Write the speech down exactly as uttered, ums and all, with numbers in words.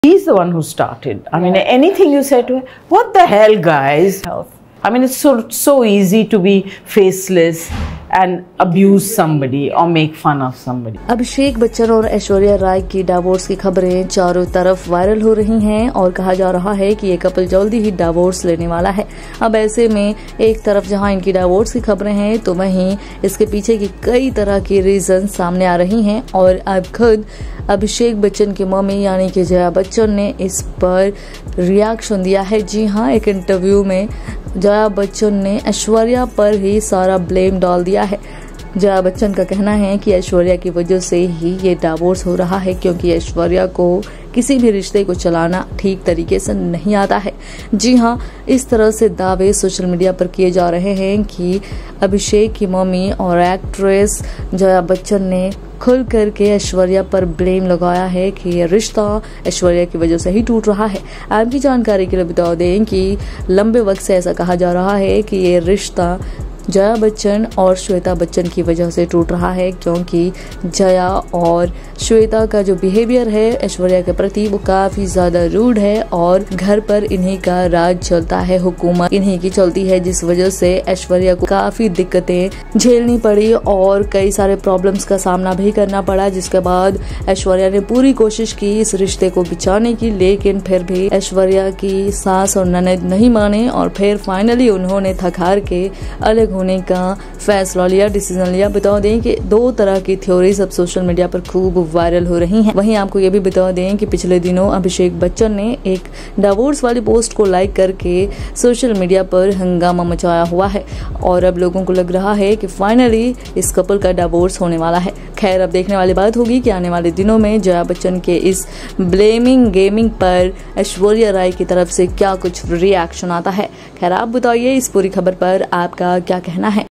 He's the one who started. I mean, anything you say to her, what the hell, guys? I mean, it's so so easy to be faceless and abuse somebody or make fun of somebody. Abhishek Bachchan और ऐश्वर्या राय की divorce की खबरें चारों तरफ viral हो रही हैं और कहा जा रहा है कि ये कपल जल्दी ही डिवोर्स लेने वाला है। अब ऐसे में एक तरफ जहां इनकी डिवोर्स की खबरें हैं तो वहीं इसके पीछे की कई तरह की रीजन सामने आ रही हैं और अब खुद अभिषेक बच्चन की मम्मी यानी कि जया बच्चन ने इस पर रिएक्शन दिया है। जी हाँ, एक इंटरव्यू में जया बच्चन ने ऐश्वर्या पर ही सारा ब्लेम डाल दिया है। जया बच्चन का कहना है कि ऐश्वर्या की वजह से ही ये डिवोर्स हो रहा है क्योंकि ऐश्वर्या को किसी भी रिश्ते को चलाना ठीक तरीके से नहीं आता है। जी हाँ, इस तरह से दावे सोशल मीडिया पर किए जा रहे हैं कि अभिषेक की मम्मी और एक्ट्रेस जया बच्चन ने खुल करके ऐश्वर्या पर ब्लेम लगाया है कि ये रिश्ता ऐश्वर्या की वजह से ही टूट रहा है। आपकी जानकारी के लिए बता दें कि लंबे वक्त से ऐसा कहा जा रहा है कि ये रिश्ता जया बच्चन और श्वेता बच्चन की वजह से टूट रहा है क्योंकि जया और श्वेता का जो बिहेवियर है ऐश्वर्या के प्रति वो काफी ज्यादा रूड है और घर पर इन्हीं का राज चलता है, हुकूमत इन्हीं की चलती है, जिस वजह से ऐश्वर्या को काफी दिक्कतें झेलनी पड़ी और कई सारे प्रॉब्लम्स का सामना भी करना पड़ा। जिसके बाद ऐश्वर्या ने पूरी कोशिश की इस रिश्ते को बचाने की, लेकिन फिर भी ऐश्वर्या की सास और ननद नहीं माने और फिर फाइनली उन्होंने थक हार के अलग होने का फैसला लिया, डिसीजन लिया। बता दें कि दो तरह की थ्योरीज अब सोशल मीडिया पर खूब वायरल हो रही हैं। वहीं आपको ये भी बता दें कि पिछले दिनों अभिषेक बच्चन ने एक डिवोर्स वाली पोस्ट को लाइक करके सोशल मीडिया पर हंगामा मचाया हुआ है और अब लोगों को लग रहा है कि फाइनली इस कपल का डिवोर्स होने वाला है। खैर, अब देखने वाली बात होगी कि आने वाले दिनों में जया बच्चन के इस ब्लेमिंग गेमिंग पर ऐश्वर्या राय की तरफ से क्या कुछ रिएक्शन आता है। खैर, आप बताइए इस पूरी खबर पर आपका क्या कहना है।